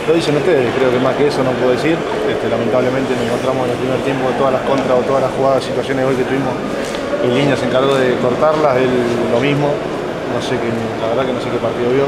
Lo dicen ustedes, creo que más que eso no puedo decir. Lamentablemente nos encontramos en el primer tiempo de todas las contras o todas las jugadas, situaciones de gol que tuvimos. En línea se encargó de cortarlas, él lo mismo. No sé qué, la verdad que no sé qué partido vio.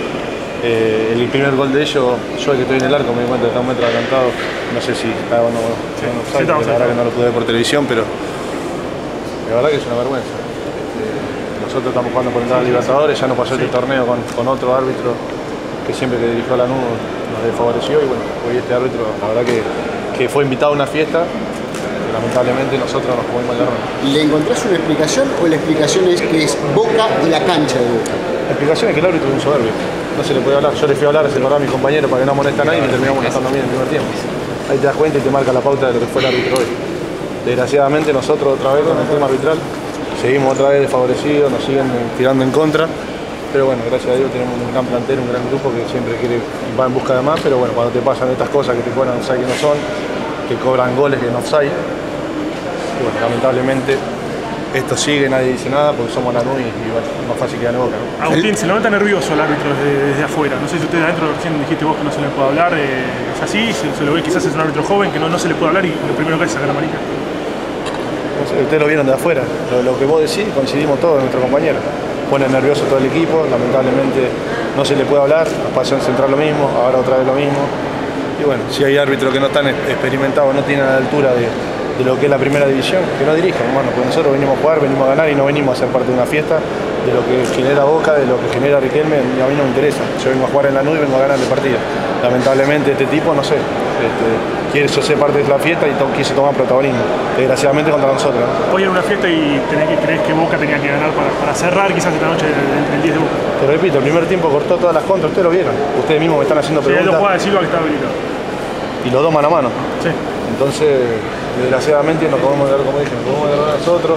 El primer gol de ellos, yo el que estoy en el arco me di cuenta de estar un metro adelantado. No sé si está o no, offside, la verdad que no lo pude ver por televisión, pero la verdad que es una vergüenza. Nosotros estamos jugando por entrar a Libertadores, ya nos pasó este torneo con otro árbitro que siempre que dirigió a Lanús nos desfavoreció y bueno, hoy este árbitro, la verdad que fue invitado a una fiesta, que lamentablemente nosotros nos comimos el error. ¿Le encontrás una explicación o la explicación es que es Boca y la cancha de Boca? La explicación es que el árbitro es un soberbio, no se le puede hablar. Yo le fui a hablar, se lo a mi compañero para que no amonesta a nadie y me terminó amonestando a mí en el primer tiempo. Ahí te das cuenta y te marca la pauta de lo que fue el árbitro hoy. Desgraciadamente nosotros otra vez con el tema arbitral seguimos otra vez desfavorecidos, nos siguen tirando en contra. Pero bueno, gracias a Dios tenemos un gran plantel, un gran grupo que siempre va en busca de más, pero bueno, cuando te pasan estas cosas que te cobran offside que no son, que cobran goles que no offside, y bueno, lamentablemente esto sigue, nadie dice nada porque somos Lanús y bueno, es más fácil que gane Boca, ¿no? Agustín, se lo nota nervioso al árbitro desde afuera, no sé si ustedes adentro recién dijiste vos que no se le puede hablar, es así, se lo ve quizás es un árbitro joven que no se le puede hablar y lo primero que hace es sacar amarilla. No sé, ustedes lo vieron de afuera, lo que vos decís coincidimos todos, nuestros compañeros. Pone nervioso todo el equipo, lamentablemente no se le puede hablar, nos pasó en Central lo mismo, ahora otra vez lo mismo. Y bueno, si hay árbitros que no están experimentados, no tienen a la altura de lo que es la primera división, que no dirijan, hermano, porque nosotros venimos a jugar, venimos a ganar y no venimos a ser parte de una fiesta, de lo que genera Boca, de lo que genera Riquelme, a mí no me interesa. Yo vengo a jugar en Lanús y vengo a ganar el partido. Lamentablemente este tipo, no sé, quiere ser parte de la fiesta y quiso tomar protagonismo, desgraciadamente contra nosotros, ¿no? Hoy era una fiesta y crees que Boca tenía que ganar para cerrar quizás esta noche el 10 de Boca. Te repito, el primer tiempo cortó todas las contras, ustedes lo vieron, ustedes mismos me están haciendo preguntas. Sí, hay dos jugadas de Silva que está habilitado. Y los dos mano a mano. Sí. Entonces, desgraciadamente nos podemos dar, como dije, nos podemos dar nosotros.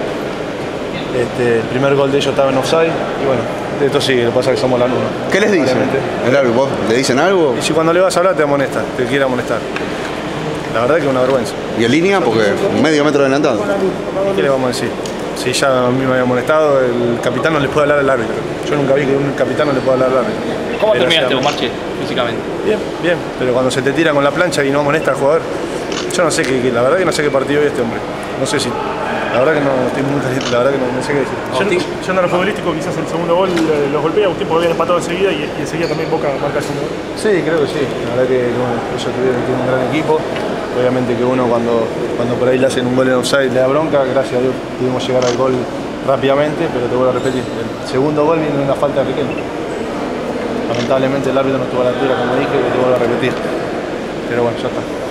El primer gol de ellos estaba en offside y bueno, esto sigue, lo que pasa es que somos Lanús, ¿no? ¿Qué les dicen? ¿Vos le dicen algo? Y si cuando le vas a hablar te amonesta, te quiere amonestar. La verdad que es una vergüenza. ¿Y en línea? Porque medio metro adelantado. ¿Qué le vamos a decir? Si ya a mí me había amonestado, el capitán no le puede hablar al árbitro. Yo nunca vi que un capitán no le pueda hablar al árbitro. ¿Cómo terminaste vos, Marche, físicamente? Bien, bien, pero cuando se te tira con la plancha y no amonesta al jugador, yo no sé la verdad que no sé qué partido vio este hombre. No sé si, la verdad que no estoy muy caliente, la verdad que no sé qué decir. Yendo a lo futbolístico, quizás el segundo gol los golpea, Agustín porque habían empatado enseguida y enseguida también Boca marca el segundo gol. Sí, creo que sí. La verdad que ellos tienen un gran equipo. Obviamente que uno cuando por ahí le hacen un gol en offside le da bronca. Gracias a Dios pudimos llegar al gol rápidamente, pero te vuelvo a repetir. El segundo gol viene de una falta de Riquelme. Lamentablemente el árbitro no estuvo a la altura, como dije, y te vuelvo a repetir. Pero bueno, ya está.